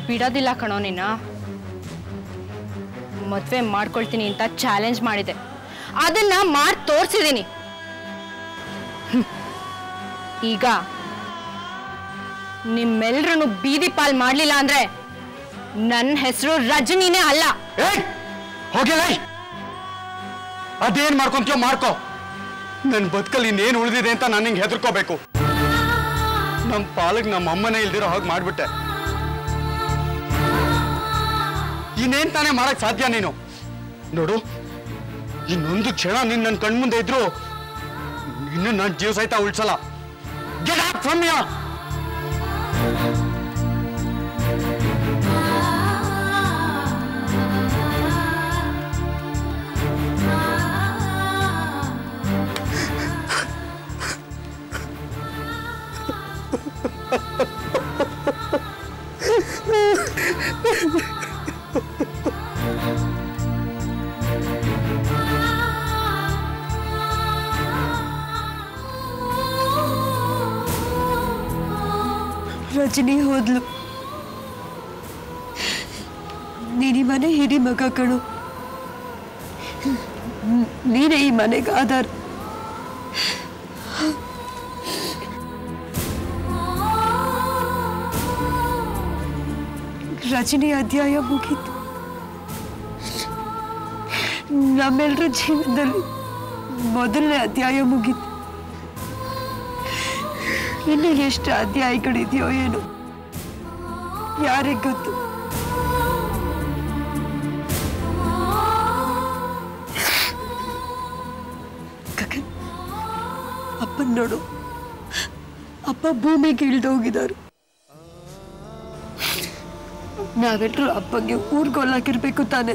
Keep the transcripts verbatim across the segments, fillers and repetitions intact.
ಬಿಡೋದಿಲ್ಲ ಕಣೋ ನಿನ್ನ. ಮದುವೆ ಮಾಡ್ಕೊಳ್ತೀನಿ ಅಂತ ಚಾಲೆಂಜ್ ಮಾಡಿದೆ, ಅದನ್ನ ಮಾಡಿ ತೋರಿಸಿದ್ದೀನಿ. ಈಗ ನಿಮ್ಮೆಲ್ರನ್ನು ಬೀದಿ ಪಾಲ್ ಮಾಡ್ಲಿಲ್ಲ ಅಂದ್ರೆ ನನ್ನ ಹೆಸರು ರಜನಿನೇ ಅಲ್ಲ. ಹೋಗಿಲ್ಲ, ಅದೇನ್ ಮಾಡ್ಕೊಂತೀಯೋ ಮಾಡ್ಕೋ. ನನ್ ಬದುಕಲ್ಲಿ ಇನ್ನೇನು ಉಳಿದಿದೆ ಅಂತ ನಾನು ಹಿಂಗೆ ಹೆದರ್ಕೋಬೇಕು. ನಮ್ಮ ಪಾಲಕ್ ನಮ್ಮ ಅಮ್ಮನೇ ಇಲ್ದಿರೋ ಹಾಗೆ ಮಾಡ್ಬಿಟ್ಟೆ. ಇನ್ನೇನ್ ತಾನೇ ಮಾಡಕ್ ಸಾಧ್ಯ ನೀನು? ನೋಡು, ಇನ್ನೊಂದು ಕ್ಷಣ ನೀನ್ ನನ್ನ ಕಣ್ಮುಂದೆ ಇದ್ರು ಇನ್ನು ನನ್ನ ಜೀವ ಸಹಿತ ಉಳ್ಸಲ್ಲ. Get out from here! Rajani ಹೋದ್ಲು. ನೀನಿ ಮನೆ ಹಿರಿ ಮಗ ಕಣು. ನೀನೇ ಈ ಮನೆಗೆ ಆಧಾರ. ರಜನಿ ಅಧ್ಯಾಯ ಮುಗೀತು. ನಮ್ಮೆಲ್ಲರ ಜೀವನದಲ್ಲಿ ಮೊದಲನೇ ಅಧ್ಯಾಯ ಮುಗೀತು. ಇನ್ನು ಎಷ್ಟು ಅಧ್ಯಾಯಗಳಿದೆಯೋ ಏನು ಯಾರಿಗೆ ಗೊತ್ತು. ಗಗನ್, ಅಪ್ಪನ ನೋಡು, ಅಪ್ಪ ಭೂಮಿಗೆ ಇಳಿದು ಹೋಗಿದ್ದಾರೆ. ನಾವೆಲ್ಲರೂ ಅಪ್ಪಂಗೆ ಊರ್ಗೊಲ್ಲಾಕಿರ್ಬೇಕು ತಾನೆ.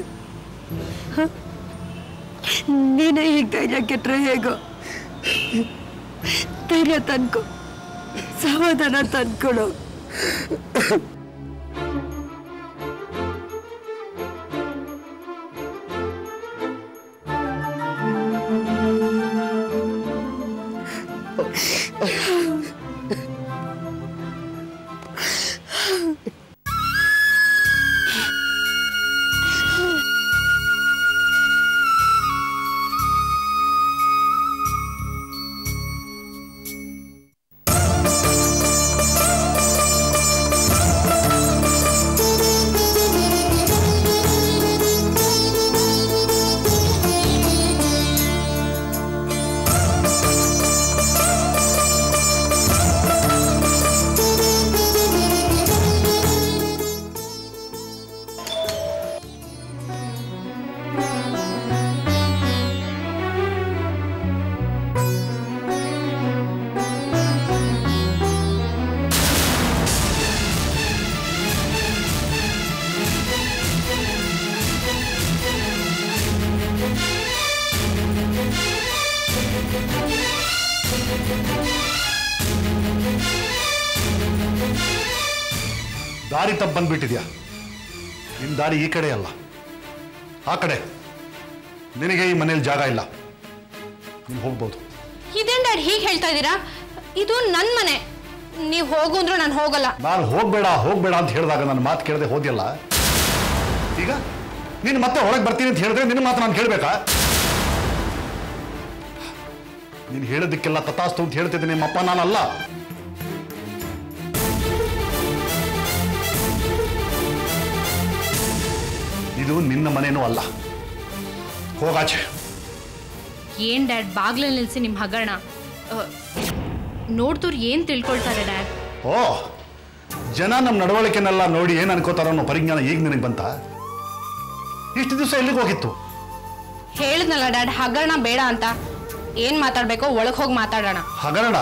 ನೀನೇ ಹೀಗೆ ಧೈರ್ಯ ಕೆಟ್ಟರೆ ಹೇಗೋ? ಧೈರ್ಯ ತನ್ಕೋ, ಸಮಾಧಾನ ತಂದ್ಕೊಡು. ದಾರಿ ತಪ್ಪು ಬಂದ್ಬಿಟ್ಟಿದ್ಯಾ. ನಿನ್ನ ದಾರಿ ಈ ಕಡೆ ಅಲ್ಲ, ಆ ಕಡೆ. ನಿನಗೆ ಈ ಮನೇಲಿ ಜಾಗ ಇಲ್ಲ, ನೀನು ಹೋಗ್ಬೋದು. ಇದೇನ್ ಡ್ಯಾಡ್ ಹೀಗೆ ಹೇಳ್ತಾ ಇದ್ದೀರಾ? ಇದು ನನ್ನ ಮನೆ, ನೀವು ಹೋಗು ಅಂದ್ರೂ ನಾನು ಹೋಗಲ್ಲ. ನಾನು ಹೋಗ್ಬೇಡ ಹೋಗ್ಬೇಡ ಅಂತ ಹೇಳಿದಾಗ ನನ್ನ ಮಾತು ಕೇಳದೆ ಹೋದ್ಯಲ್ಲ. ಈಗ ನೀನು ಮತ್ತೆ ಹೊರಗೆ ಬರ್ತೀನಿ ಅಂತ ಹೇಳಿದ್ರೆ ನಿನ್ನ ಮಾತು ನಾನು ಕೇಳಬೇಕಾ? ನೀನು ಹೇಳೋದಕ್ಕೆಲ್ಲ ತಥಾಸ್ತು ಅಂತ ಹೇಳ್ತಿದ್ದೆ ನಿಮ್ಮಪ್ಪ, ನಾನಲ್ಲ. ಇದು ನಿನ್ನ ಮನೇನೂ ಅಲ್ಲ, ಹೋಗಾಚೆ. ಏನ್ ಡ್ಯಾಡ್ ಬಾಗ್ಲಲ್ಲಿ ನಿಲ್ಸಿ ನಿಮ್ಮ ಹಗರಣ ನೋಡ್ದವ್ರು ಏನ್ ತಿಳ್ಕೊಳ್ತಾರೆ ಡ್ಯಾಡ್? ಓ, ಜನ ನಮ್ಮ ನಡವಳಿಕೆನೆಲ್ಲ ನೋಡಿ ಏನ್ ಅನ್ಕೋತಾರೋ ಅನ್ನೋ ಪರಿಜ್ಞಾನ ಈಗ ನಿನಗೆ ಬಂತ? ಇಷ್ಟು ದಿವಸ ಎಲ್ಲಿಗೆ ಹೋಗಿತ್ತು? ಹೇಳಿದ್ನಲ್ಲ ಡ್ಯಾಡ್, ಹಗರಣ ಬೇಡ ಅಂತ. ಏನ್ ಮಾತಾಡ್ಬೇಕೋ ಒಳಗೆ ಹೋಗಿ ಮಾತಾಡೋಣ. ಹಗರಣ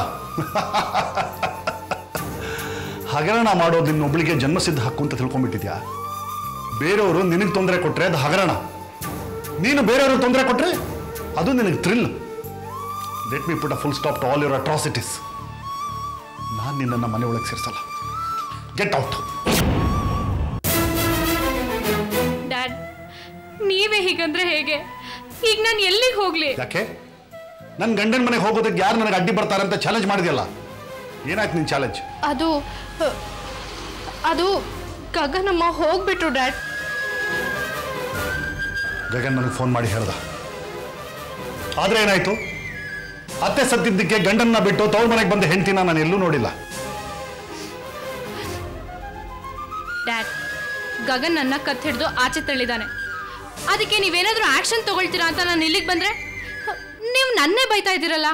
ಹಗರಣ ಮಾಡೋದು ನಿನ್ನೊಬ್ಳಿಗೆ ಜನ್ಮಸಿದ್ಧ ಹಕ್ಕು ಅಂತ ತಿಳ್ಕೊಂಡ್ಬಿಟ್ಟಿದ್ಯಾ? ಬೇರೆಯವರು ನಿನಗೆ ತೊಂದರೆ ಕೊಟ್ರೆ ಅದು ಹಗರಣ, ನೀನು ಬೇರೆಯವ್ರಿಗೆ ತೊಂದರೆ ಕೊಟ್ರೆ ಅದು ನಿನಗೆ thrill. Let me put a full stop to all your atrocities. ನಾನು ನಿನ್ನನ್ನು ಮನೆ ಒಳಗೆ ಸೇರಿಸಲ್ಲ. Get out. ಡ್ಯಾಡ್, ನೀವೇ ಹೀಗಂದ್ರೆ ಹೇಗೆ? ಈಗ ನಾನು ಎಲ್ಲಿಗೆ ಹೋಗ್ಲಿ? ಯಾಕೆ? ನನ್ನ ಗಂಡನ ಮನೆಗೆ ಹೋಗೋದಕ್ಕೆ ಯಾರು ನನಗೆ ಅಡ್ಡಿ ಬರ್ತಾರೆ ಅಂತ ಚಾಲೆಂಜ್ ಮಾಡಿದೆಯಲ್ಲ, ಏನಾಯ್ತು ನಿನ್ನ ಚಾಲೆಂಜ್? ಅದು ಅದು ಗಗನಮ್ಮ ಹೋಗ್ಬಿಟ್ರು ಡ್ಯಾಡ್. ಗಗನ್ ನನಗೆ ಫೋನ್ ಮಾಡಿ ಹೇಳ್ದ. ಆದ್ರೆ ಏನಾಯ್ತು? ಅತ್ತೆ ಸತ್ತಿದ್ದಕ್ಕೆ ಗಂಡನ್ನ ಬಿಟ್ಟು ತವ್ರ ಮನೆಗೆ ಬಂದ ಹೆಂಡತಿನ ನಾನು ಎಲ್ಲೂ ನೋಡಿಲ್ಲ. ಡ್ಯಾಡ್, ಗಗನ್ ನನ್ನ ಕತ್ ಹಿಡಿದು ಆಚೆ ತಳ್ಳಿದಾನೆ. ಅದಕ್ಕೆ ನೀವೇನಾದ್ರೂ ಆಕ್ಷನ್ ತಗೊಳ್ತೀರಾ ಅಂತ ನಾನು ಇಲ್ಲಿಗೆ ಬಂದ್ರೆ ನೀವು ನನ್ನೇ ಬೈತಾ ಇದ್ದೀರಲ್ಲ.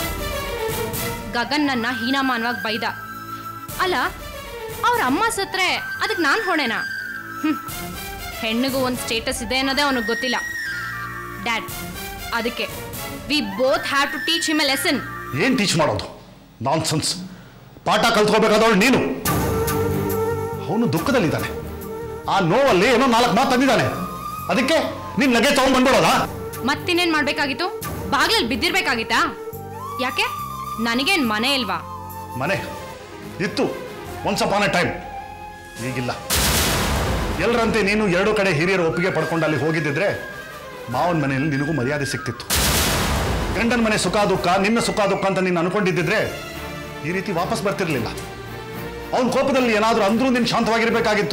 ಗಗನ್ ನನ್ನ ಹೀನಾಮಾನವಾಗಿ ಬೈದ ಅಲ್ಲ, ಅವ್ರ ಅಮ್ಮ ಸತ್ರೆ ಅದಕ್ಕೆ ನಾನು ಹೊಣೆನಾ? ಹ್ಮ್, ಹೆಣ್ಣಿಗೂ ಒಂದು ಸ್ಟೇಟಸ್ ಇದೆ ಅನ್ನೋದೇ ಅವನಿಗೆ ಗೊತ್ತಿಲ್ಲ. ಡ್ಯಾಡ್, ಅದಕ್ಕೆ we both have to teach him a lesson. ಏನ್ ಟೀಚ್ ಮಾಡೋದು? ನಾನ್ಸೆನ್ಸ್. ಪಾಠ ಕಲ್ತ್ಕೋಬೇಕಾದವಳು ನೀನು. ಅವನು ದುಃಖದಲ್ಲಿದ್ದಾನೆ. ಆ ನೋವಲ್ಲಿ ಏನೋ ನಾಲ್ಕು ಮಾತು ತಂದಿದ್ದಾನೆ. ಅದಕ್ಕೆ ನೀನ್ ಲಗೇಜ್ ತಗೊಂಡ್ ಬಂದ್ಬಿಡೋದಾ? ಮತ್ತಿನ್ನೇನ್ ಮಾಡ್ಬೇಕಾಗಿತ್ತು? ಬಾಗ್ಲಲ್ಲಿ ಬಿದ್ದಿರ್ಬೇಕಾಗಿತ್ತಾ? ಯಾಕೆ, ನನಗೇನ್ ಮನೆ ಇಲ್ವಾ? ಮನೆ ಇತ್ತು ಒನ್ಸ್ ಅಪಾನ್ ಎ ಟೈಮ್, ಈಗಿಲ್ಲ. ಎಲ್ಲರಂತೆ ನೀನು ಎರಡು ಕಡೆ ಹಿರಿಯರ ಒಪ್ಪಿಗೆ ಪಡ್ಕೊಂಡು ಅಲ್ಲಿ ಹೋಗಿದ್ದಿದ್ರೆ ಮಾವನ ಮನೆಯಲ್ಲಿ ನಿನಗೂ ಮರ್ಯಾದೆ ಸಿಕ್ತಿತ್ತು. ಗಂಡನ ಮನೆ ಸುಖ ದುಃಖ, ನಿನ್ನ ಸುಖ ದುಃಖ ಅಂತ ನೀನು ಅನ್ಕೊಂಡಿದ್ದಿದ್ರೆ ಈ ರೀತಿ ವಾಪಸ್ ಬರ್ತಿರ್ಲಿಲ್ಲ. ಅವನ ಕೋಪದಲ್ಲಿ ಏನಾದರೂ ಅಂದ್ರೂ ನೀನು ಶಾಂತವಾಗಿರ್ಬೇಕಾಗಿತ್ತು.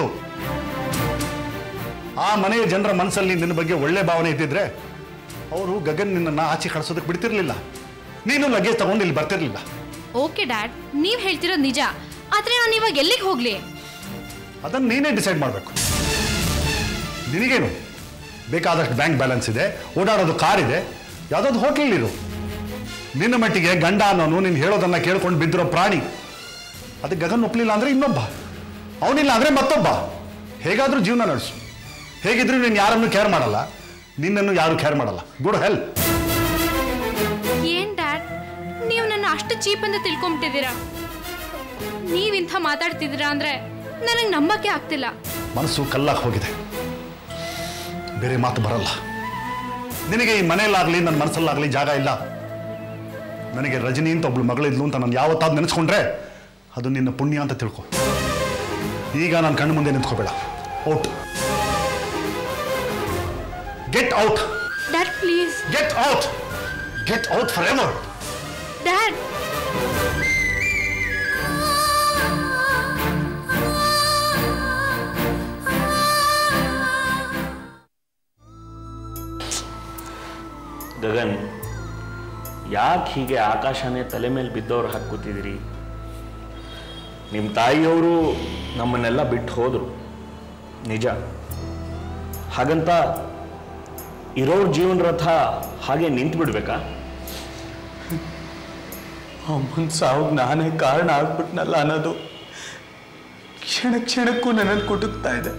ಆ ಮನೆಯ ಜನರ ಮನಸ್ಸಲ್ಲಿ ನಿನ್ನ ಬಗ್ಗೆ ಒಳ್ಳೆ ಭಾವನೆ ಇದ್ದಿದ್ರೆ ಅವರು ಗಗನ್ ನಿನ್ನನ್ನು ಆಚೆ ಕಳಿಸೋದಕ್ಕೆ ಬಿಡ್ತಿರ್ಲಿಲ್ಲ. ನೀನು ಲಗೇಜ್ ತಗೊಂಡು ಇಲ್ಲಿ ಬರ್ತಿರ್ಲಿಲ್ಲ. ಓಕೆ ಡ್ಯಾಡ್, ನೀವ್ ಹೇಳ್ತಿರೋದು ನಿಜ. ಆದ್ರೆ ನಾನು ಇವಾಗ ಎಲ್ಲಿಗೆ ಹೋಗ್ಲಿ? ಅದನ್ನ ನೀನೇ ಡಿಸೈಡ್ ಮಾಡಬೇಕು. ನಿನಗೇನು ಬೇಕಾದಷ್ಟು ಬ್ಯಾಂಕ್ ಬ್ಯಾಲೆನ್ಸ್ ಇದೆ, ಓಡಾಡೋದು ಕಾರ್ ಇದೆ, ಯಾವುದಾದ್ರು ಹೋಟ್ಲಲ್ಲಿರು. ನಿನ್ನ ಮಟ್ಟಿಗೆ ಗಂಡ ಅನ್ನೋನು ನೀನು ಹೇಳೋದನ್ನ ಕೇಳ್ಕೊಂಡು ಬಿದ್ದಿರೋ ಪ್ರಾಣಿ. ಅದಕ್ಕೆ ಗಗನ್ ಒಪ್ಪಲಿಲ್ಲ ಅಂದ್ರೆ ಇನ್ನೊಬ್ಬ, ಅವನಿಲ್ಲ ಅಂದ್ರೆ ಮತ್ತೊಬ್ಬ. ಹೇಗಾದ್ರೂ ಜೀವನ ನಡೆಸು. ಹೇಗಿದ್ರು ನೀನು ಯಾರನ್ನು ಕೇರ್ ಮಾಡಲ್ಲ, ನಿನ್ನನ್ನು ಯಾರು ಕೇರ್ ಮಾಡಲ್ಲ. Good help. ಏನ್ ಡ್ಯಾಡ್, ನೀವು ನನ್ನ ಅಷ್ಟು ಚೀಪ್ ಅಂತ ತಿಳ್ಕೊಂಬಿಟ್ಟಿದ್ದೀರಾ? ನೀವಿಂಥ ಮಾತಾಡ್ತಿದ್ದೀರಾ ಅಂದ್ರೆ ನನಗೆ ನಂಬಕ್ಕೆ ಆಗ್ತಿಲ್ಲ. ಮನಸ್ಸು ಕಲ್ಲಾಗಿ ಹೋಗಿದೆ, ಬೇರೆ ಮಾತು ಬರಲ್ಲ. ನಿನಗೆ ಈ ಮನೆಯಲ್ಲಾಗ್ಲಿ ನನ್ನ ಮನಸ್ಸಲ್ಲಾಗ್ಲಿ ಜಾಗ ಇಲ್ಲ. ನನಗೆ ರಜನಿ ಅಂತ ಒಬ್ಳು ಮಗಳಿದ್ಲು ಅಂತ ನಾನು ಯಾವತ್ತಾದ್ರು ನೆನೆಸ್ಕೊಂಡ್ರೆ ಅದು ನಿನ್ನ ಪುಣ್ಯ ಅಂತ ತಿಳ್ಕೊ. ಈಗ ನಾನು ಕಣ್ಣು ಮುಂದೆ ನಿಂತ್ಕೋಬೇಡ. Out. Get out. Dad please. Get out. Get out for ever. Dad, Gagan, ಯಾಕೆ ಹೀಗೆ ಆಕಾಶನೇ ತಲೆ ಮೇಲೆ ಬಿದ್ದವ್ರು ಹಾಕಿ ಕೂತಿದ್ದೀರಿ? ನಿಮ್ಮ ತಾಯಿಯವರು ನಮ್ಮನ್ನೆಲ್ಲ ಬಿಟ್ಟು ಹೋದರು ನಿಜ. ಹಾಗಂತ ಇರೋರ ಜೀವನ ರಥ ಹಾಗೆ ನಿಂತು ಬಿಡ್ಬೇಕಾ? ಅಮ್ಮನ ಸಾವು ನಾನೇ ಕಾರಣ ಆಗ್ಬಿಟ್ನಲ್ಲ ಅನ್ನೋದು ಕ್ಷಣ ಕ್ಷಣಕ್ಕೂ ನನ್ನನ್ನು ಕುಟುಕ್ತಾ ಇದೆ.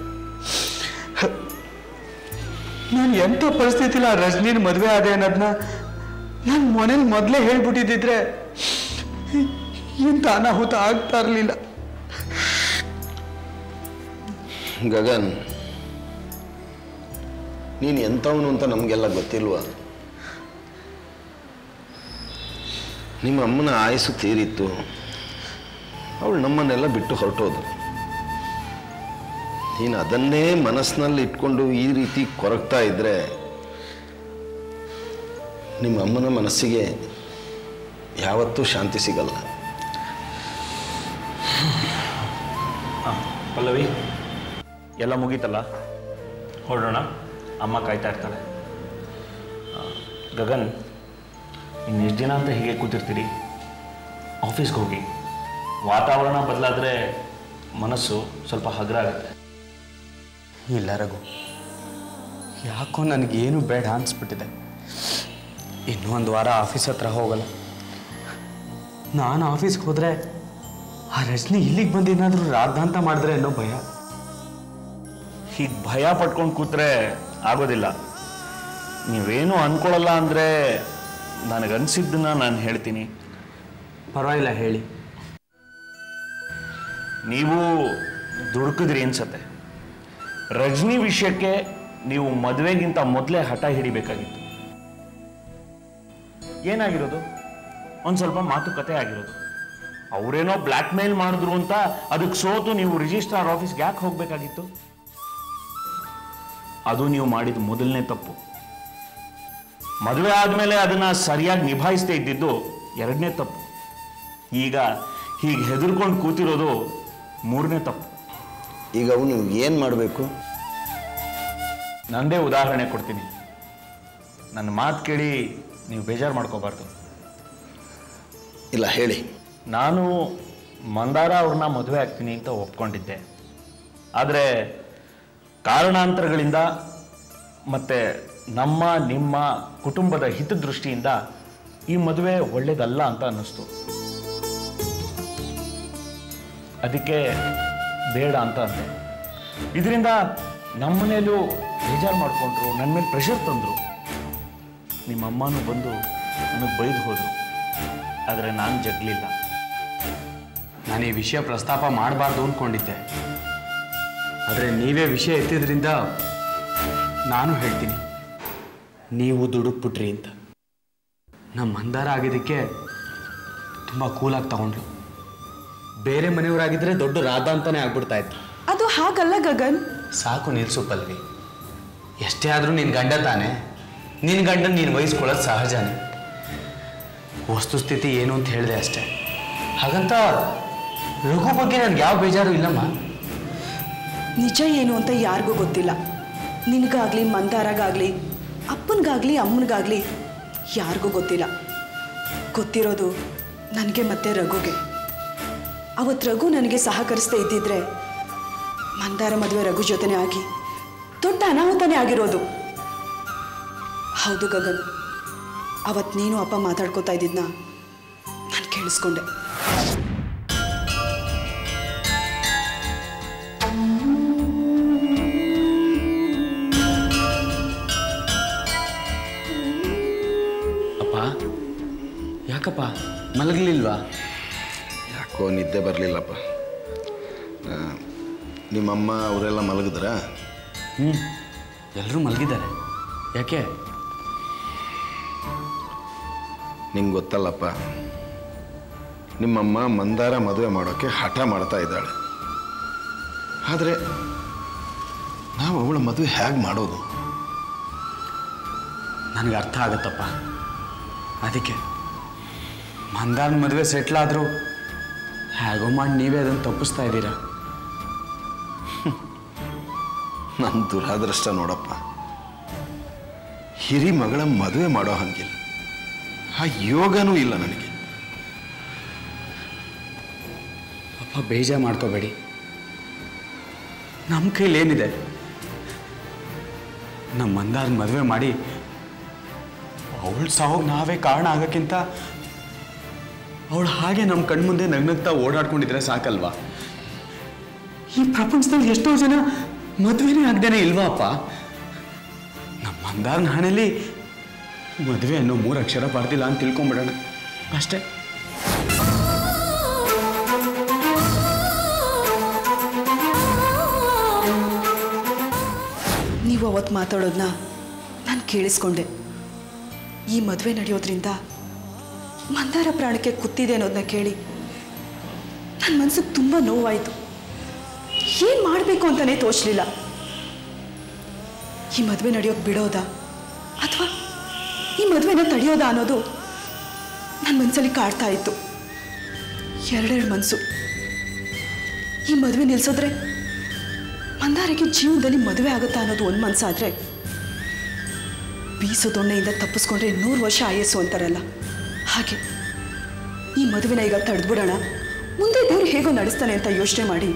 ನಾನು ಎಂಥ ಪರಿಸ್ಥಿತಿಲಿ ಆ ರಜನಿನ ಮದುವೆ ಆದೆ ಅನ್ನೋದನ್ನ ನಾನು ಮನೇಲಿ ಮೊದಲೇ ಹೇಳ್ಬಿಟ್ಟಿದ್ದಿದ್ರೆ ಇಂಥ ಅನಾಹುತ ಆಗ್ತಾ ಇರಲಿಲ್ಲ. ಗಗನ್, ನೀನು ಎಂಥವನು ಅಂತ ನಮಗೆಲ್ಲ ಗೊತ್ತಿಲ್ವಾ? ನಿಮ್ಮ ಅಮ್ಮನ ಆಯಸ್ಸು ತೀರಿತ್ತು, ಅವಳು ನಮ್ಮನ್ನೆಲ್ಲ ಬಿಟ್ಟು ಹೊರಟೋದು. ನೀನು ಅದನ್ನೇ ಮನಸ್ಸಿನಲ್ಲಿ ಇಟ್ಕೊಂಡು ಈ ರೀತಿ ಕೊರಗ್ತಾ ಇದ್ರೆ ನಿಮ್ಮ ಅಮ್ಮನ ಮನಸ್ಸಿಗೆ ಯಾವತ್ತೂ ಶಾಂತಿ ಸಿಗಲ್ಲ. ಪಲ್ಲವಿ, ಎಲ್ಲ ಮುಗೀತಲ್ಲ, ಹೊರಡೋಣ. ಅಮ್ಮ ಕಾಯ್ತಾ ಇರ್ತಾಳೆ. ಗಗನ್, ಇನ್ನೆಷ್ಟು ದಿನ ಅಂತ ಹೀಗೆ ಕೂತಿರ್ತೀರಿ? ಆಫೀಸ್ಗೆ ಹೋಗಿ. ವಾತಾವರಣ ಬದಲಾದರೆ ಮನಸ್ಸು ಸ್ವಲ್ಪ ಹಗುರ ಆಗುತ್ತೆ. ಇಲ್ಲ ರಘು, ಯಾಕೋ ನನಗೇನು ಬೇಡ ಅನಿಸ್ಬಿಟ್ಟಿದೆ. ಇನ್ನೂ ಒಂದು ವಾರ ಆಫೀಸ್ ಹತ್ರ ಹೋಗಲ್ಲ. ನಾನು ಆಫೀಸ್ಗೆ ಹೋದರೆ ಆ ರಜನಿ ಇಲ್ಲಿಗೆ ಬಂದು ಏನಾದರೂ ರಾದ್ದಾಂತ ಮಾಡಿದ್ರೆ ಅನ್ನೋ ಭಯ. ಹೀಗೆ ಭಯ ಪಟ್ಕೊಂಡು ಕೂತ್ರೆ ಆಗೋದಿಲ್ಲ. ನೀವೇನು ಅಂದ್ಕೊಳ್ಳಲ್ಲ ಅಂದರೆ ನನಗನ್ಸಿದ್ದನ್ನ ನಾನು ಹೇಳ್ತೀನಿ. ಪರವಾಗಿಲ್ಲ, ಹೇಳಿ. ನೀವು ದುಡುಕಿದ್ರಿ ಅನ್ಸತ್ತೆ. ರಜನಿ ವಿಷಯಕ್ಕೆ ನೀವು ಮದುವೆಗಿಂತ ಮೊದಲೇ ಹಠ ಹಿಡಿಬೇಕಾಗಿತ್ತು. ಏನಾಗಿರೋದು? ಒಂದು ಸ್ವಲ್ಪ ಮಾತುಕತೆ ಆಗಿರೋದು. ಅವರೇನೋ ಬ್ಲ್ಯಾಕ್ ಮೇಲ್ ಮಾಡಿದ್ರು ಅಂತ ಅದಕ್ಕೆ ಸೋತು ನೀವು ರಿಜಿಸ್ಟ್ರಾರ್ ಆಫೀಸ್ಗೆ ಯಾಕೆ ಹೋಗಬೇಕಾಗಿತ್ತು? ಅದು ನೀವು ಮಾಡಿದ ಮೊದಲನೇ ತಪ್ಪು. ಮದುವೆ ಆದಮೇಲೆ ಅದನ್ನ ಸರಿಯಾಗಿ ನಿಭಾಯಿಸದೇ ಇದ್ದಿದ್ದು ಎರಡನೇ ತಪ್ಪು. ಈಗ ಹೀಗೆ ಹೆದರ್ಕೊಂಡು ಕೂತಿರೋದು ಮೂರನೇ ತಪ್ಪು. ಈಗ ಅವನು ಏನು ಮಾಡಬೇಕು? ನಂದೇ ಉದಾಹರಣೆ ಕೊಡ್ತೀನಿ. ನನ್ನ ಮಾತು ಕೇಳಿ ನೀವು ಬೇಜಾರು ಮಾಡ್ಕೋಬಾರ್ದು. ಇಲ್ಲ, ಹೇಳಿ. ನಾನು ಮಂದಾರ ಅವ್ರನ್ನ ಮದುವೆ ಆಗ್ತೀನಿ ಅಂತ ಒಪ್ಕೊಂಡಿದ್ದೆ. ಆದರೆ ಕಾರಣಾಂತರಗಳಿಂದ ಮತ್ತು ನಮ್ಮ ನಿಮ್ಮ ಕುಟುಂಬದ ಹಿತದೃಷ್ಟಿಯಿಂದ ಈ ಮದುವೆ ಒಳ್ಳೇದಲ್ಲ ಅಂತ ಅನ್ನಿಸ್ತು. ಅದಕ್ಕೆ ಬೇಡ ಅಂತ ಅಂದೆ. ಇದರಿಂದ ನಮ್ಮ ಮನೇಲೂ ಬೇಜಾರು ಮಾಡಿಕೊಂಡ್ರು, ನನ್ನ ಮೇಲೆ ಪ್ರೆಷರ್ ತಂದರು. ನಿಮ್ಮ ಅಮ್ಮನೂ ಬಂದು ನನಗೆ ಬೈದು ಹೋದರು. ಆದರೆ ನಾನು ಜಗ್ಲಿಲ್ಲ. ನಾನು ಈ ವಿಷಯ ಪ್ರಸ್ತಾಪ ಮಾಡಬಾರ್ದು ಅಂದ್ಕೊಂಡಿದ್ದೆ. ಆದರೆ ನೀವೇ ವಿಷಯ ಎತ್ತಿದ್ರಿಂದ ನಾನು ಹೇಳ್ತೀನಿ, ನೀವು ದುಡುಕ್ಬಿಟ್ರಿ ಅಂತ. ನಮ್ಮ ಮಂದಾರ ಆಗಿದ್ದಕ್ಕೆ ತುಂಬ ಕೂಲಾಗಿ ತಗೊಂಡ್ಲು. ಬೇರೆ ಮನೆಯವರಾಗಿದ್ದರೆ ದೊಡ್ಡ ರಾಧ ಅಂತಾನೆ ಆಗ್ಬಿಡ್ತಾ ಇತ್ತು. ಅದು ಹಾಗಲ್ಲ ಗಗನ್. ಸಾಕು ನಿಲ್ಸು ಪಲ್ವಿ. ಎಷ್ಟೇ ಆದರೂ ನಿನ್ನ ಗಂಡ ತಾನೆ. ನಿನ್ನ ಗಂಡನ ನೀನು ವಹಿಸ್ಕೊಳ್ಳೋದು ಸಹಜನೇ. ವಸ್ತುಸ್ಥಿತಿ ಏನು ಅಂತ ಹೇಳಿದೆ ಅಷ್ಟೇ. ಹಾಗಂತ ರಘು ಬಗ್ಗೆ ನನಗೆ ಯಾವ ಬೇಜಾರು ಇಲ್ಲಮ್ಮ. ನಿಜ ಏನು ಅಂತ ಯಾರಿಗೂ ಗೊತ್ತಿಲ್ಲ. ನಿನಗಾಗಲಿ, ಮಂದಾರಾಗಾಗಲಿ, ಅಪ್ಪನಿಗಾಗಲಿ, ಅಮ್ಮನಿಗಾಗಲಿ ಯಾರಿಗೂ ಗೊತ್ತಿಲ್ಲ. ಗೊತ್ತಿರೋದು ನನಗೆ ಮತ್ತೆ ರಘುಗೆ. ಅವತ್ತು ರಘು ನನಗೆ ಸಹಕರಿಸದೇ ಇದ್ದಿದ್ರೆ ಮಂದಾರ ಮದುವೆ ರಘು ಜೊತೆನೇ ಆಗಿ ದೊಡ್ಡ ಅನಾಹುತನೇ ಆಗಿರೋದು. ಹೌದು ಗಗನ್, ಅವತ್ತು ನೀನು ಅಪ್ಪ ಮಾತಾಡ್ಕೋತಾ ಇದ್ದಿದ್ನ ನಾನು ಕೇಳಿಸ್ಕೊಂಡೆ. ಅಪ್ಪ, ಯಾಕಪ್ಪ ಮಲಗಲಿಲ್ವಾ? ಯಾಕೋ ನಿದ್ದೆ ಬರಲಿಲ್ಲಪ್ಪ. ನಿಮ್ಮಮ್ಮ ಅವರೆಲ್ಲ ಮಲಗಿದ್ರಾ? ಹ್ಞೂ, ಎಲ್ಲರೂ ಮಲಗಿದ್ದಾರೆ. ಯಾಕೆ? ನಿಂಗೆ ಗೊತ್ತಲ್ಲಪ್ಪ, ನಿಮ್ಮಮ್ಮ ಮಂದಾರ ಮದುವೆ ಮಾಡೋಕ್ಕೆ ಹಠ ಮಾಡ್ತಾ ಇದ್ದಾಳೆ. ಆದರೆ ನಾವು ಅವಳ ಮದುವೆ ಹೇಗೆ ಮಾಡೋದು? ನನಗೆ ಅರ್ಥ ಆಗತ್ತಪ್ಪ. ಅದಕ್ಕೆ ಮಂದಾರನ ಮದುವೆ ಸೆಟ್ಲಾದರೂ ಹೇಗೋ ಮಾಡಿ ನೀವೇ ಅದನ್ನು ತಪ್ಪಿಸ್ತಾ ಇದ್ದೀರಾ. ನನ್ನ ದುರಾದೃಷ್ಟ ನೋಡಪ್ಪ. ಹಿರಿ ಮಗಳ ಮದುವೆ ಮಾಡೋ ಹಂಗಿಲ್ಲ. ಆ ಯೋಗನೂ ಇಲ್ಲ ನನಗೆ. ಅಪ್ಪ, ಬೇಜಾರು ಮಾಡ್ಕೋಬೇಡಿ. ನಮ್ಮ ಕೈಲಿ ಏನಿದೆ? ನಮ್ಮ ಮಂದಾರನ ಮದುವೆ ಮಾಡಿ ಅವಳು ಸಾವು ನಾವೇ ಕಾರಣ ಆಗೋಕ್ಕಿಂತ ಅವಳು ಹಾಗೆ ನಮ್ಮ ಕಣ್ಮುಂದೆ ನಗ್ನಗ್ತಾ ಓಡಾಡ್ಕೊಂಡಿದ್ರೆ ಸಾಕಲ್ವಾ? ಈ ಪ್ರಪಂಚದಲ್ಲಿ ಎಷ್ಟೋ ಜನ ಮದುವೆನೇ ಆಗದೇನೆ ಇಲ್ವಾ ಅಪ್ಪ? ನಮ್ಮ ಮಂದಾರನ ಹಣೆಯಲ್ಲಿ ಮದುವೆ ಅನ್ನೋ ಮೂರು ಅಕ್ಷರ ಬರ್ದಿಲ್ಲ ಅಂತ ತಿಳ್ಕೊಂಬಿಡೋಣ ಅಷ್ಟೇ. ನೀವು ಅವತ್ತು ಮಾತಾಡೋದನ್ನ ನಾನು ಕೇಳಿಸ್ಕೊಂಡೆ. ಈ ಮದುವೆ ನಡೆಯೋದ್ರಿಂದ ಮಂದಾರ ಪ್ರಾಣಕ್ಕೆ ಕುತ್ತಿದೆ ಅನ್ನೋದನ್ನ ಕೇಳಿ ನನ್ನ ಮನಸ್ಸಿಗೆ ತುಂಬ ನೋವಾಯಿತು. ಏನು ಮಾಡಬೇಕು ಅಂತಲೇ ತೋಚಲಿಲ್ಲ. ಈ ಮದುವೆ ನಡೆಯೋಕೆ ಬಿಡೋದಾ ಅಥವಾ ಈ ಮದುವೆನ ತಡೆಯೋದಾ ಅನ್ನೋದು ನನ್ನ ಮನಸ್ಸಲ್ಲಿ ಕಾಡ್ತಾ ಇತ್ತು. ಎರಡೆರಡು ಮನಸ್ಸು. ಈ ಮದುವೆ ನಿಲ್ಲಿಸಿದ್ರೆ ಮಂದಾರಿಗೆ ಜೀವನದಲ್ಲಿ ಮದುವೆ ಆಗುತ್ತಾ ಅನ್ನೋದು ಒಂದು ಮನಸ್ಸಾದರೆ, ಬೀಸೋ ದೊಣ್ಣೆಯಿಂದ ತಪ್ಪಿಸ್ಕೊಂಡ್ರೆ ನೂರು ವರ್ಷ ಆಯಸ್ಸು ಅಂತಾರಲ್ಲ, ಹಾಗೆ ಈ ಮದುವೆನ ಈಗ ತಡೆದ್ಬಿಡೋಣ, ಮುಂದೆ ದೇವ್ರು ಹೇಗೋ ನಡೆಸ್ತಾನೆ ಅಂತ ಯೋಚನೆ ಮಾಡಿ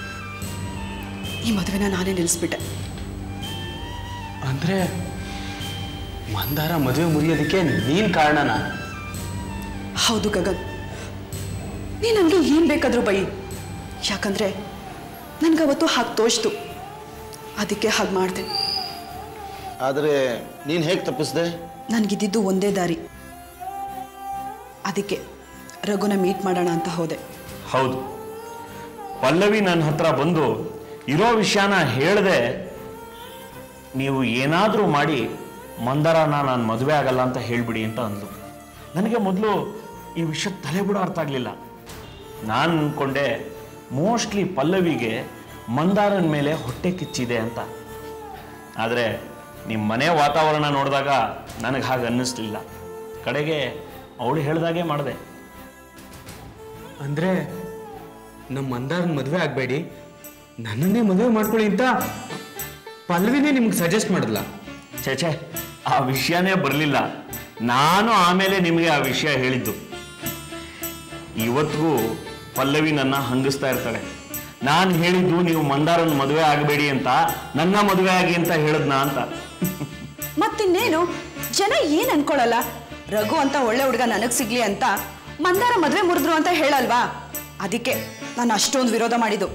ಈ ಮದುವೆನ ನಾನೇ ನಿಲ್ಲಿಸ್ಬಿಟ್ಟೆ. ಅಂದರೆ ಮಂದಾರ ಮದುವೆ ಮುರಿಯೋದಕ್ಕೆ ನೀನು ಕಾರಣನಾ? ಹೌದು ಗಗನ್, ನೀನು ನನಗೆ ಏನು ಬೇಕಾದರೂ ಬೈ. ಯಾಕಂದರೆ ನನಗವತ್ತು ಹಾಗೆ ತೋಚ್ತು, ಅದಕ್ಕೆ ಹಾಗೆ ಮಾಡಿದೆ. ಆದರೆ ನೀನು ಹೇಗೆ ತಪ್ಪಿಸ್ದೆ? ನನಗಿದ್ದಿದ್ದು ಒಂದೇ ದಾರಿ. ಅದಕ್ಕೆ ರಘುನ ಮೀಟ್ ಮಾಡೋಣ ಅಂತ ಹೋದೆ. ಹೌದು, ಪಲ್ಲವಿ ನನ್ನ ಹತ್ರ ಬಂದು ಇರೋ ವಿಷಯನ ಹೇಳ್ದೆ, ನೀವು ಏನಾದರೂ ಮಾಡಿ ಮಂದಾರನ ನಾನು ಮದುವೆ ಆಗಲ್ಲ ಅಂತ ಹೇಳಿಬಿಡಿ ಅಂತ ಅಂದ್ಲು. ನನಗೆ ಮೊದಲು ಈ ವಿಷಯ ತಲೆ ಬಿಡೋ ಅರ್ಥ ಆಗಲಿಲ್ಲ. ನಾನು ಅಂದ್ಕೊಂಡೆ ಮೋಸ್ಟ್ಲಿ ಪಲ್ಲವಿಗೆ ಮಂದಾರನ ಮೇಲೆ ಹೊಟ್ಟೆ ಕಿಚ್ಚಿದೆ ಅಂತ. ಆದರೆ ನಿಮ್ಮ ಮನೆ ವಾತಾವರಣ ನೋಡಿದಾಗ ನನಗೆ ಹಾಗೆ ಅನ್ನಿಸ್ಲಿಲ್ಲ. ಕಡೆಗೆ ಅವಳು ಹೇಳ್ದಾಗೆ ಮಾಡಿದೆ. ಅಂದರೆ ನಮ್ಮ ಮಂದಾರನ ಮದುವೆ ಆಗಬೇಡಿ, ನನ್ನನ್ನೇ ಮದುವೆ ಮಾಡ್ಕೊಳ್ಳಿ ಅಂತ ಪಲ್ಲವಿನೇ ನಿಮ್ಗೆ ಸಜೆಸ್ಟ್ ಮಾಡಿದ್ಲ. ಛೇ ಆ ವಿಷಯನೇ ಬರಲಿಲ್ಲ. ನಾನು ಆಮೇಲೆ ನಿಮಗೆ ಆ ವಿಷಯ ಹೇಳಿದ್ದು. ಇವತ್ತಿಗೂ ಪಲ್ಲವಿ ನನ್ನ ಹಂಗಿಸ್ತಾ ಇರ್ತಾಳೆ. ನಾನು ಹೇಳಿದ್ದು ನೀವು ಮಂದಾರನ ಮದುವೆ ಆಗಬೇಡಿ ಅಂತ, ನನ್ನ ಮದುವೆ ಆಗಿ ಅಂತ ಹೇಳದ್ನಾ ಅಂತ. ಮತ್ತಿನ್ನೇನು, ಜನ ಏನ್ ಅನ್ಕೊಳಲ್ಲ, ರಘು ಅಂತ ಒಳ್ಳೆ ಹುಡುಗ ನನಗ್ ಸಿಗ್ಲಿ ಅಂತ ಮಂದಾರ ಮದ್ವೆ ಮುರಿದ್ರು ಅಂತ ಹೇಳಲ್ವಾ? ಅದಕ್ಕೆ ನಾನು ಅಷ್ಟೊಂದು ವಿರೋಧ ಮಾಡಿದ್ದು.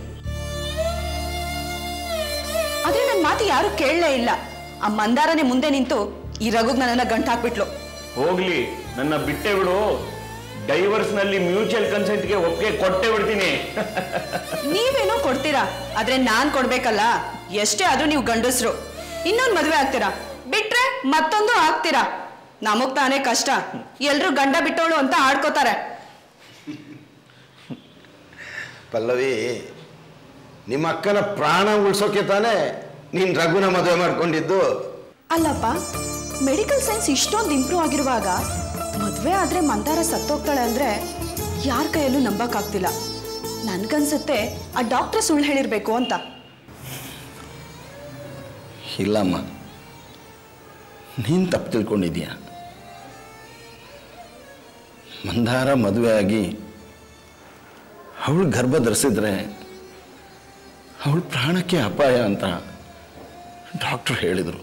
ಆದ್ರೆ ನನ್ನ ಮಾತು ಯಾರು ಕೇಳಲೇ ಇಲ್ಲ. ಆ ಮಂದಾರನೇ ಮುಂದೆ ನಿಂತು ಈ ರಘುಗ್ ನನ್ನನ್ನ ಗಂಟು ಹಾಕ್ಬಿಟ್ಲು. ಹೋಗ್ಲಿ, ನನ್ನ ಬಿಟ್ಟೆ ಬಿಡು. ಡೈವರ್ಸ್ ನಲ್ಲಿ ಮ್ಯೂಚುವಲ್ ಕನ್ಸೆಂಟ್ಗೆ ಒಪ್ಪಿಗೆ ಕೊಟ್ಟೆ ಬಿಡ್ತೀನಿ. ನೀವೇನೋ ಕೊಡ್ತೀರಾ, ಆದ್ರೆ ನಾನ್ ಕೊಡ್ಬೇಕಲ್ಲ. ಎಷ್ಟೇ ಆದ್ರೂ ನೀವು ಗಂಡಸ್ರು. ಇನ್ನೊಂದು ಮದ್ವೆ ಆಗ್ತೀರಾ, ಬಿಟ್ರೆ ಮತ್ತೊಂದು ಆಗ್ತೀರಾ. ನಮಗ್ ತಾನೇ ಕಷ್ಟ. ಎಲ್ರು ಗಂಡ ಬಿಟ್ಟೋಳು ಅಂತ ಆಡ್ಕೋತಾರೆ. ಪಲ್ಲವಿ, ನಿಮ್ಮ ಅಕ್ಕನ ಪ್ರಾಣ ಉಳಿಸೋಕೆ ತಾನೇ ನೀನು ರಘುನ ಮದುವೆ ಮಾಡ್ಕೊಂಡಿದ್ದು. ಅಲ್ಲಪ್ಪ, ಮೆಡಿಕಲ್ ಸೈನ್ಸ್ ಇಷ್ಟೊಂದು ಇಂಪ್ರೂವ್ ಆಗಿರುವಾಗ ಮದುವೆ ಆದ್ರೆ ಮಂದಾರ ಸತ್ತೋಗ್ತಾಳೆ ಅಂದ್ರೆ ಯಾರ ಕೈಯಲ್ಲೂ ನಂಬಕ್ಕಾಗ್ತಿಲ್ಲ. ನನ್ಗನ್ಸುತ್ತೆ ಆ ಡಾಕ್ಟರ್ ಸುಳ್ಳು ಹೇಳಿರ್ಬೇಕು ಅಂತ. ಇಲ್ಲಮ್ಮ, ನೀನು ತಪ್ಪು ತಿಳ್ಕೊಂಡಿದೀಯ. ಮಂದಾರ ಮದುವೆ ಆಗಿ ಅವಳು ಗರ್ಭ ಧರಿಸಿದ್ರೆ ಅವಳ ಪ್ರಾಣಕ್ಕೆ ಅಪಾಯ ಅಂತ ಡಾಕ್ಟರ್ ಹೇಳಿದರು.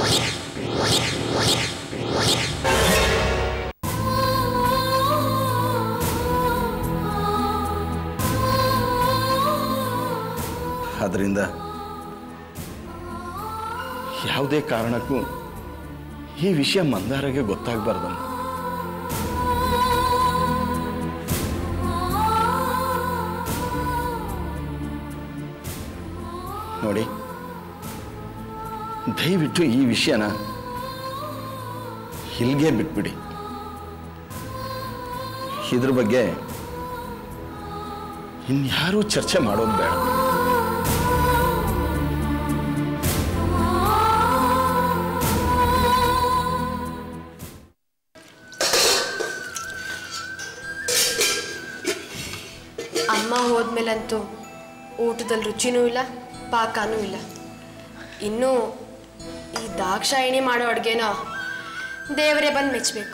ಆದ್ದರಿಂದ ಯಾವುದೇ ಕಾರಣಕ್ಕೂ ಈ ವಿಷಯ ಮಂದಾರಗೆ ಗೊತ್ತಾಗಬಾರ್ದಮ್ಮ. ನೋಡಿ, ದಯವಿಟ್ಟು ಈ ವಿಷಯನ ಇಲ್ಲಿಗೆ ಬಿಟ್ಬಿಡಿ. ಇದ್ರ ಬಗ್ಗೆ ಇನ್ಯಾರೂ ಚರ್ಚೆ ಮಾಡೋದು ಬೇಡ. ಅಮ್ಮ ಹೋದ್ಮೇಲಂತೂ ಊಟದಲ್ಲಿ ರುಚಿನೂ ಇಲ್ಲ, ಪಾಕನೂ ಇಲ್ಲ. ಇನ್ನು ಈ ದಾಕ್ಷಾಯಿಣಿ ಮಾಡೋ ಅಡುಗೆನ ದೇವರೇ ಬಂದು ಮೆಚ್ಚಬೇಕು.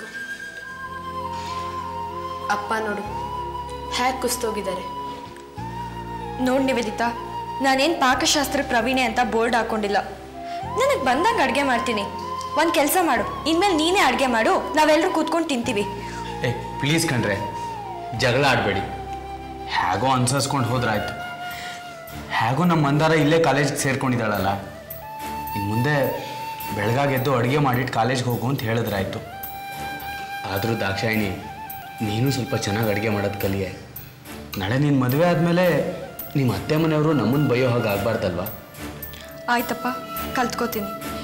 ಅಪ್ಪ ನೋಡು ಹೇಗೆ ಕುಸ್ತೋಗಿದ್ದಾರೆ. ನೋಡಿ ನಿವೇದಿತಾ, ನಾನೇನು ಪಾಕಶಾಸ್ತ್ರ ಪ್ರವೀಣೆ ಅಂತ ಬೋರ್ಡ್ ಹಾಕೊಂಡಿಲ್ಲ. ನನಗೆ ಬಂದಂಗೆ ಅಡುಗೆ ಮಾಡ್ತೀನಿ. ಒಂದು ಕೆಲಸ ಮಾಡು, ಇನ್ಮೇಲೆ ನೀನೇ ಅಡುಗೆ ಮಾಡು, ನಾವೆಲ್ಲರೂ ಕೂತ್ಕೊಂಡು ತಿಂತೀವಿ. ಏ ಪ್ಲೀಸ್ ಕಣ್ರೆ, ಜಗಳ ಆಡಬೇಡಿ. ಹೇಗೋ ಅನ್ಸರ್ಸ್ಕೊಂಡು ಹೋದ್ರಾಯ್ತು. ಹೇಗೋ ನಮ್ಮ ಮಂದಾರ ಇಲ್ಲೇ ಕಾಲೇಜ್ಗೆ ಸೇರ್ಕೊಂಡಿದ್ದಾಳಲ್ಲ, ಇನ್ನು ಮುಂದೆ ಬೆಳಗಾಗೆದ್ದು ಅಡುಗೆ ಮಾಡಿಟ್ಟು ಕಾಲೇಜ್ಗೆ ಹೋಗು ಅಂತ ಹೇಳಿದ್ರಾಯ್ತು. ಆದರೂ ದಾಕ್ಷಾಯಿಣಿ, ನೀನು ಸ್ವಲ್ಪ ಚೆನ್ನಾಗಿ ಅಡುಗೆ ಮಾಡೋದು ಕಲಿಯೆ. ನಾಳೆ ನಿನ್ನ ಮದುವೆ ಆದಮೇಲೆ ನಿಮ್ಮ ಅತ್ತೆ ಮನೆಯವರು ನಮ್ಮನ್ನು ಬೈಯೋ ಹಾಗೆ ಆಗಬಾರ್ದಲ್ವಾ? ಆಯ್ತಪ್ಪ, ಕಲ್ತ್ಕೋತೀನಿ.